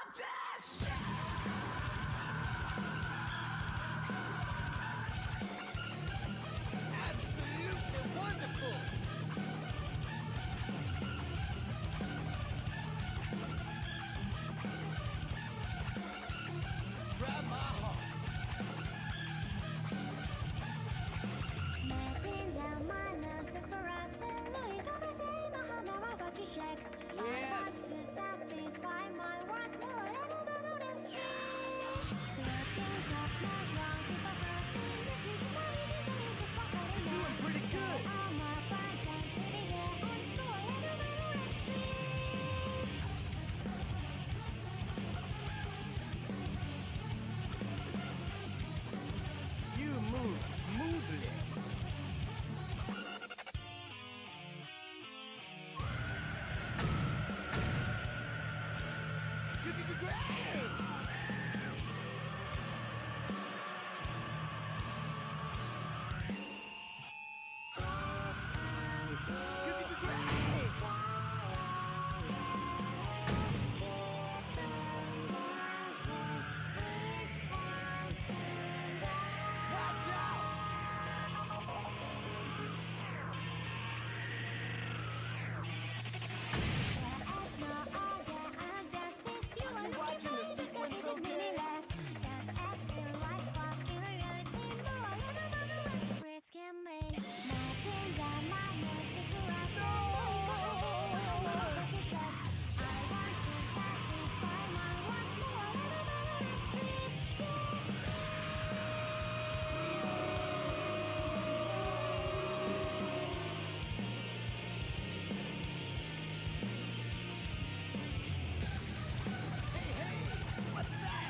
Absolutely wonderful. Grab my heart. Yes. You're doing pretty good. You move smoothly. Give me the ground. Give me the ground. Watch out. You watching the sequence okay? Hey, hey, what's that?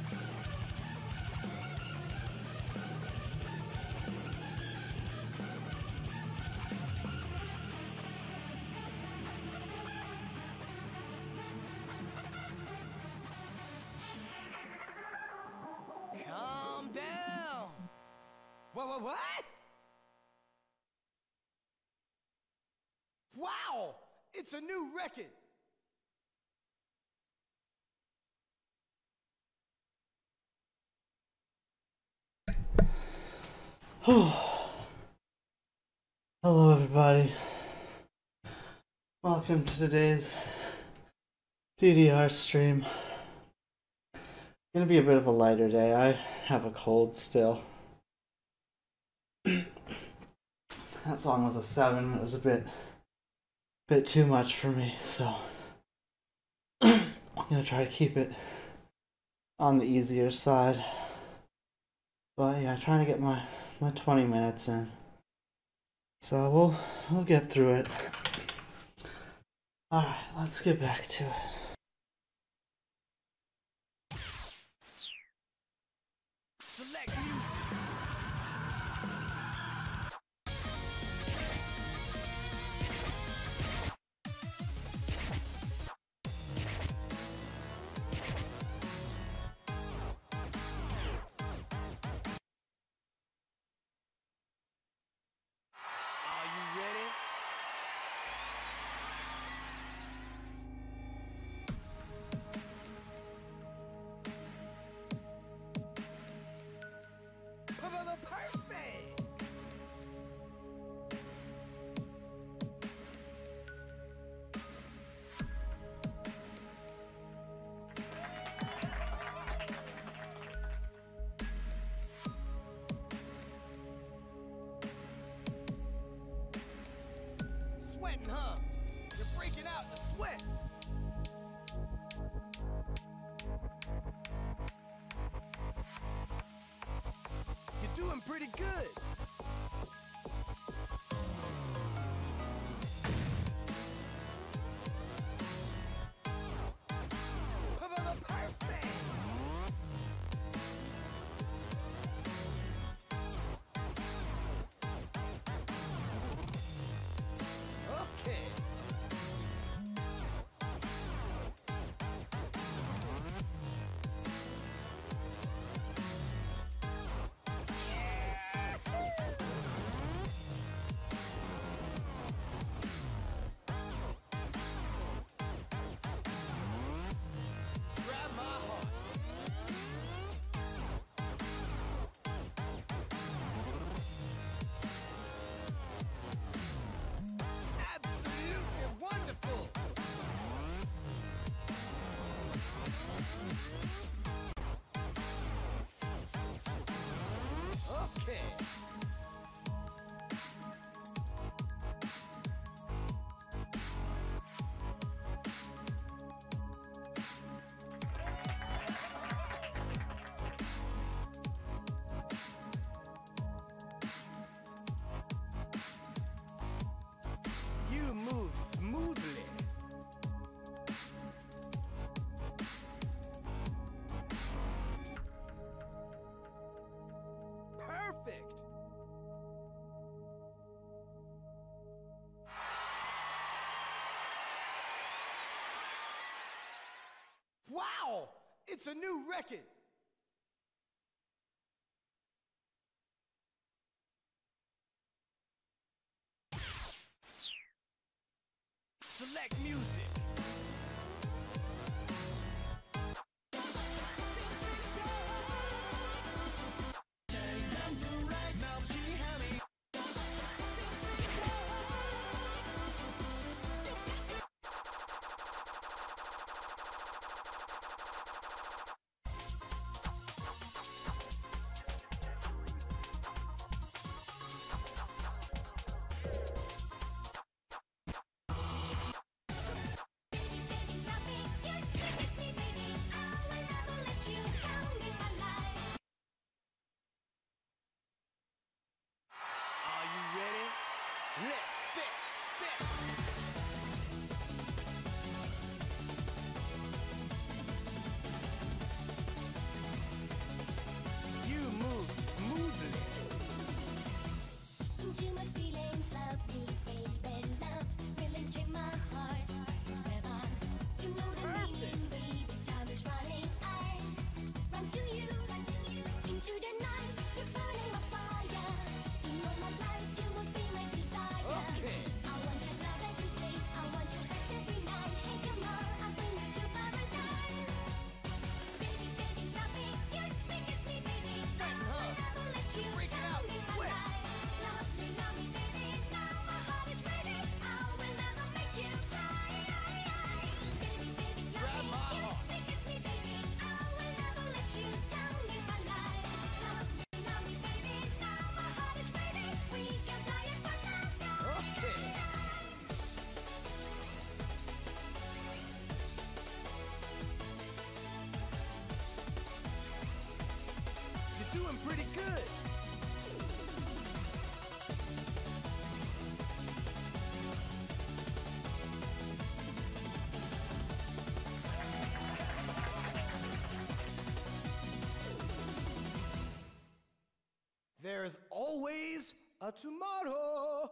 Calm down. What? Wow! It's a new record. Hello everybody, welcome to today's DDR stream. Gonna be a bit of a lighter day. I have a cold still. That song was a 7. It was a bit too much for me, so I'm gonna try to keep it on the easier side. But yeah, trying to get my 20 minutes in. So we'll get through it. Alright, let's get back to it. Select music. Are you ready? Perfect! Sweating, huh? You're breaking out in the sweat. You're doing pretty good. Perfect. Okay. Wow! It's a new record! Select music. Let's step. You move smoothly. Into my feelings of me, baby, love will enchant my heart forever. You know the meaning, baby, time is running. I run to you, into the night. You're burning my fire. In all my life, you will be my desire. Okay. I want your love every day. I want your sex every night. Hey, come on, I'll bring you to paradise. Baby, baby, love me. Yes, me, baby. I will never let you Break it out, down in my sweat. life. Love me, baby. Now my heart is ready. I will never make you cry. Baby, baby, Grab love my me. heart. Yes, me, baby. I will never let you down in my life. Love me, baby. Now my heart is ready. We can fly it for the sky. Okay. You're doing pretty good. There's always a tomorrow.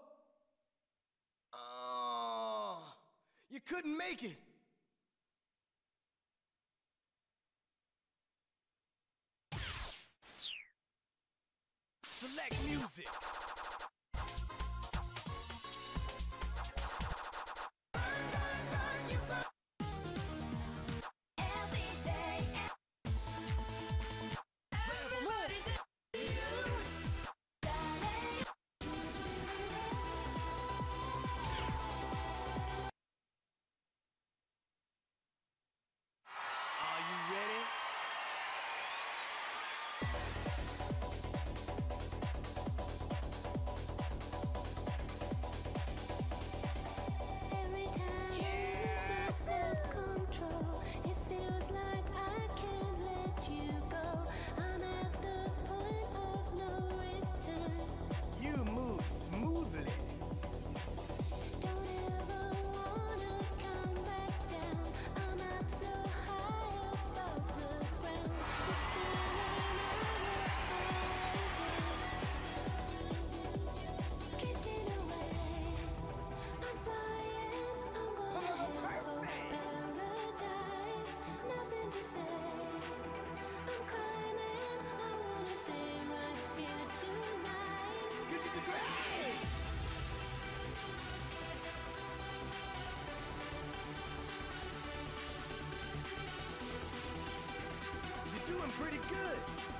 Oh, you couldn't make it. Select music. Every day, everybody do you, darling. Are you ready? Every time I lose my self-control, it feels like I can't let you go. I'm at the point of no return. You move smoothly. Don't ever wanna come back down. I'm up so high above the ground. You're spinning our drifting away. I'm flying, I'm gonna head for paradise. Nothing to say. I'm climbing, I wanna stay right here tonight. Get to the ground. You're doing pretty good.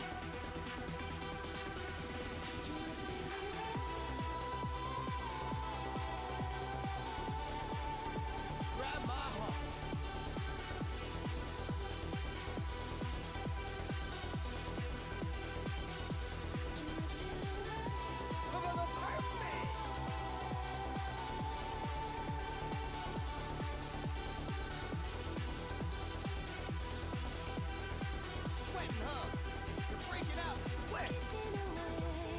Grab my heart. Perfect. Sweating, huh? You're breaking out in sweat. Drifting away.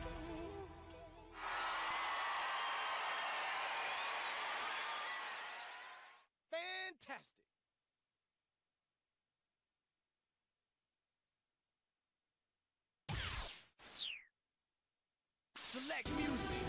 Fantastic. Select music.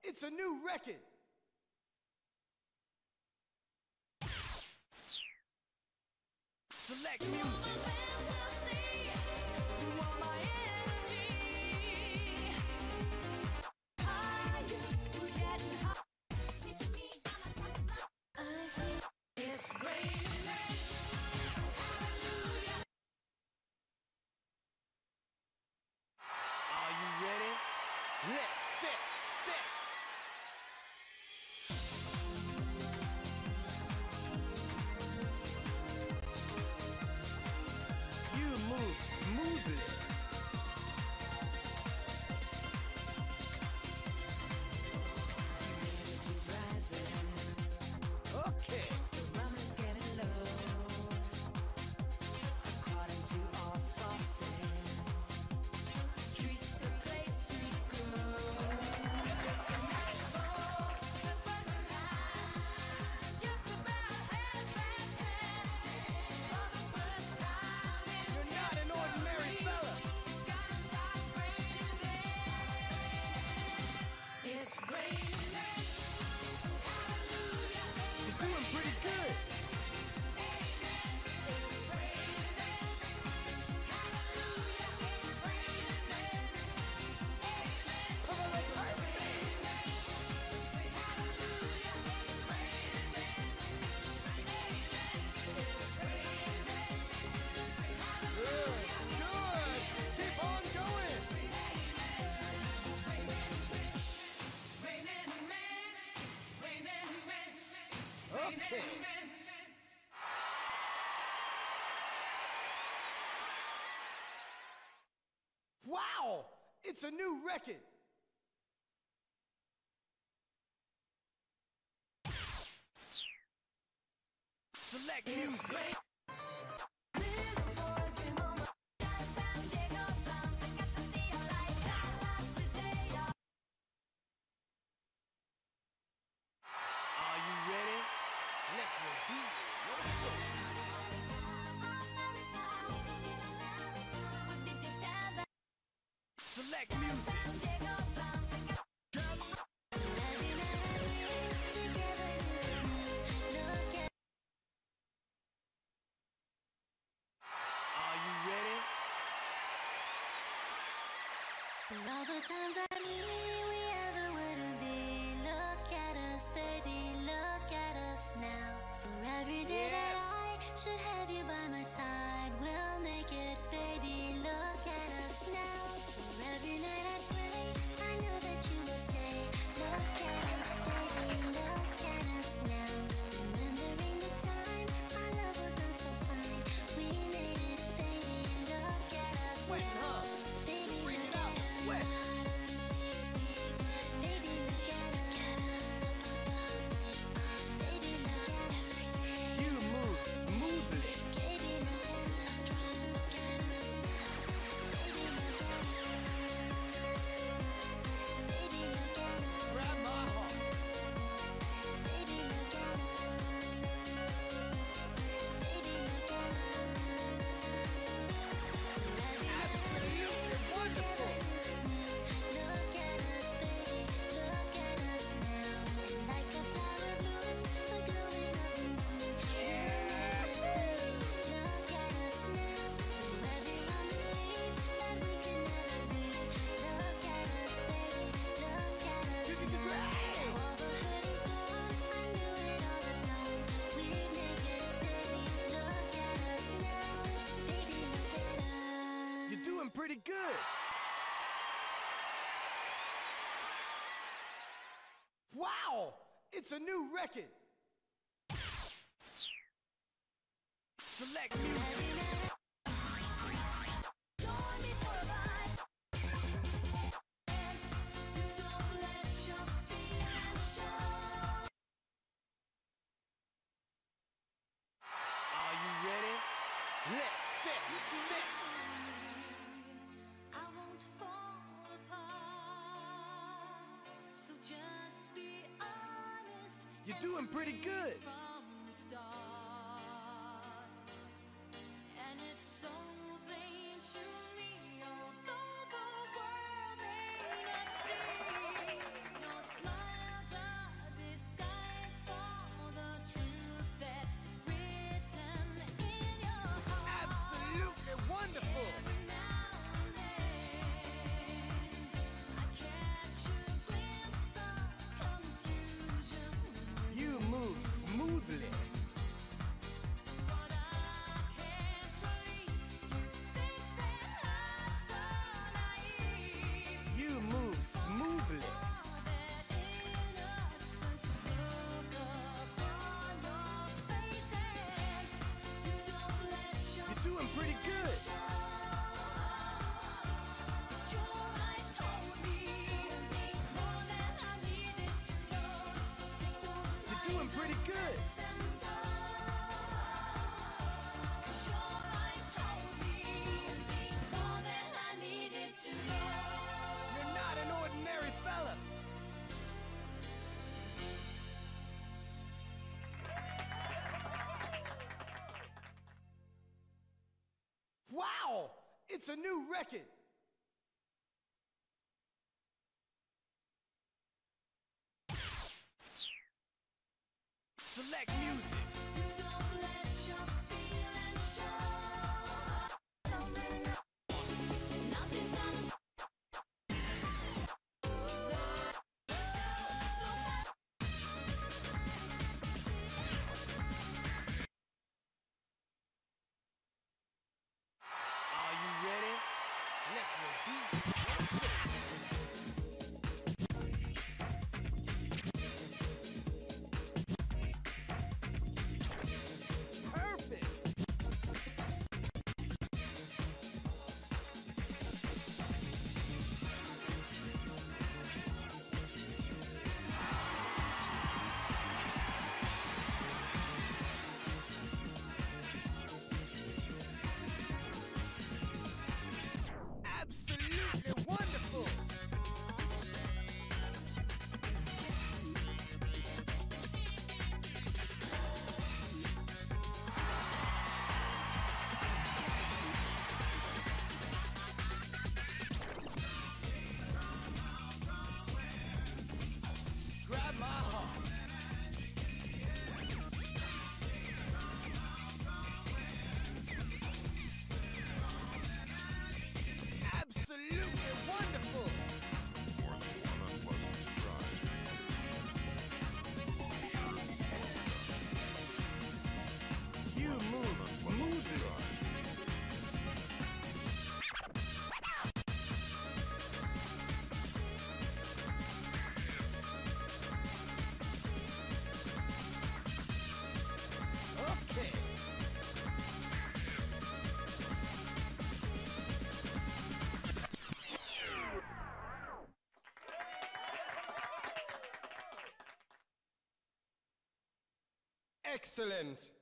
it's a new record. Select music. Are you ready? Let's step. You move smoothly. Okay. You're not an ordinary fella. You're doing pretty good. Good. Keep on going. Okay. Wow! It's a new record. Select music. Are you ready? Let's reveal your soul. Select music. Are you ready? For all the times that we ever would have been. Look at us, baby, look at us now. For every day that I should have you by my side, we'll make it, baby, look at us now. For every night I pray, I know that you will say, look at us, baby, look at us now. Remembering the time our love was not so fine, we made it, baby, look at us Sweat, now. huh? Baby, Breathing look out the at us. sweat. Baby, look at us. Baby, look at us. You move smoothly. Baby, look at us. Look at us. Baby, look at us. Baby, look at us. Grab my heart. Baby, look at us. Baby, look at us. Absolutely wonderful. Look at us, baby, look at us now. Like a flower bloom, the glowing of the moon. Yeah. Baby, look at us now. Everyone believe that we can never be. Look at us, baby, look at us Give me the now. ground. All the hurt is gone, I knew it all along. We make it, baby, look at us now. Baby, look at us. You're doing pretty good. Wow! It's a new record. Select music. Are you ready? Let's step. I won't fall apart. So just be honest. You're doing pretty good. From the start. And it's so plain to me, although the world may not see. Your smile doing pretty good. You're doing pretty good. You're not an ordinary fella. Wow! It's a new record. Select music. Are you ready? Let's review. Yes, sir. Perfect. Absolutely wonderful. Grab my heart. Absolutely wonderful. More than one unpleasant surprise. You move smoothly. Okay. Excellent.